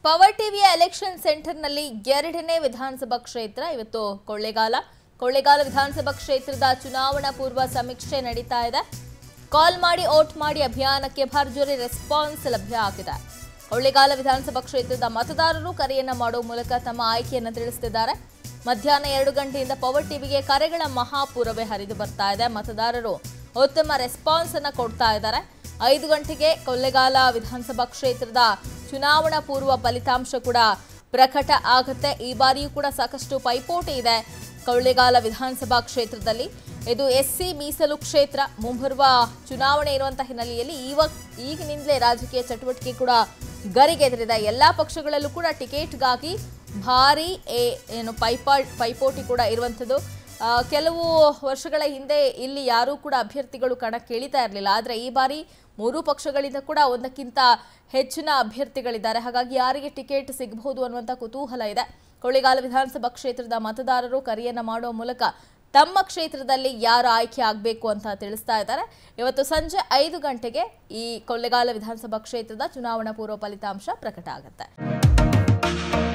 Power ಟಿವಿಯ election ಸೆಂಟರ್ನಲ್ಲಿ ಎರಡನೇ ವಿಧಾನಸಭಾ ಕ್ಷೇತ್ರ ಇವತ್ತು ಕೊಳ್ಳೇಗಾಲ ವಿಧಾನಸಭಾ ಕ್ಷೇತ್ರದ ಚುನಾವಣಾ ಪೂರ್ವ ಸಮೀಕ್ಷೆ ನಡೀತಾ ಇದೆ. ಕಾಲ್ ಮಾಡಿ ವೋಟ್ ಮಾಡಿ ಅಭಿಯಾನಕ್ಕೆ ಭರ್ಜರಿ ರೆಸ್ಪಾನ್ಸ್ ಲಭ್ಯ ಆಗಿದೆ. ಕೊಳ್ಳೇಗಾಲ ವಿಧಾನಸಭಾ ಕ್ಷೇತ್ರದ ಮತದಾರರು ಕರೆಯನ್ನ ಮಾಡುವ ಮೂಲಕ ತಮ್ಮ ಆಯ್ಕೆಯನ್ನು ತಿಳಿಸುತ್ತಿದ್ದಾರೆ. ಮಧ್ಯಾಹ್ನ 2 ಗಂಟೆಯಿಂದ ಪವರ್ ಟಿವಿಗೆ ಕರೆಗಳ ಮಹಾಪೂರವೇ ಹರಿದು ಬರ್ತಾ ಇದೆ. ಮತದಾರರು ಉತ್ತಮ ರೆಸ್ಪಾನ್ಸ್ ಅನ್ನು ಕೊಡ್ತಾ ಇದ್ದಾರೆ. 5 ಗಂಟೆಗೆ ಕೊಳ್ಳೇಗಾಲ ವಿಧಾನಸಭಾ ಕ್ಷೇತ್ರದ ಚುನಾವಣಾ ಪೂರ್ವ ಫಲಿತಾಂಶ ಕೂಡ ಪ್ರಕಟ ಆಗುತ್ತೆ. ಈ ಬಾರಿಯೂ ಕೂಡ ಸಾಕಷ್ಟು ಪೈಪೋಟಿ ಇದೆ ಕೊಳ್ಳೇಗಾಲ ವಿಧಾನಸಭಾ ಕ್ಷೇತ್ರದಲ್ಲಿ. ಇದು ಎಸ್ಸಿ ಮೀಸಲು ಕ್ಷೇತ್ರ. ಮುಂಬರುವ ಚುನಾವಣೆ ಇರುವಂತಹ ಹಿನ್ನೆಲೆಯಲ್ಲಿ ಈಗಿನಿಂದಲೇ ರಾಜಕೀಯ ಚಟುವಟಿಕೆ ಕೂಡ ಗರಿಗೆದರಿದೆ. ಎಲ್ಲಾ ಪಕ್ಷಗಳಲ್ಲೂ ಕೂಡ ಟಿಕೆಟ್ಗಾಗಿ ಭಾರಿ ಪೈಪೋಟಿ ಕೂಡ ಇರುವಂಥದ್ದು. ಕೆಲವು ವರ್ಷಗಳ ಹಿಂದೆ ಇಲ್ಲಿ ಯಾರೂ ಕೂಡ ಅಭ್ಯರ್ಥಿಗಳು ಕಣಕ್ಕಿಳಿತಾ ಇರಲಿಲ್ಲ. ಆದರೆ ಈ ಬಾರಿ 3 ಪಕ್ಷಗಳಿಂದ ಕೂಡ ಒಂದಕ್ಕಿಂತ ಹೆಚ್ಚಿನ ಅಭ್ಯರ್ಥಿಗಳಿದ್ದಾರೆ. ಹಾಗಾಗಿ ಯಾರಿಗೆ ಟಿಕೆಟ್ ಸಿಗಬಹುದು ಅನ್ನುವಂಥ ಕುತೂಹಲ ಇದೆ. ಕೊಳ್ಳೇಗಾಲ ವಿಧಾನಸಭಾ ಕ್ಷೇತ್ರದ ಮತದಾರರು ಕರೆಯನ್ನ ಮಾಡುವ ಮೂಲಕ ತಮ್ಮ ಕ್ಷೇತ್ರದಲ್ಲಿ ಯಾರು ಆಯ್ಕೆ ಆಗಬೇಕು ಅಂತ ತಿಳಿಸ್ತಾ ಇದ್ದಾರೆ. ಇವತ್ತು ಸಂಜೆ 5 ಗಂಟೆಗೆ ಈ ಕೊಳ್ಳೇಗಾಲ ವಿಧಾನಸಭಾ ಕ್ಷೇತ್ರದ ಚುನಾವಣಾ ಪೂರ್ವ ಫಲಿತಾಂಶ ಪ್ರಕಟ ಆಗುತ್ತೆ.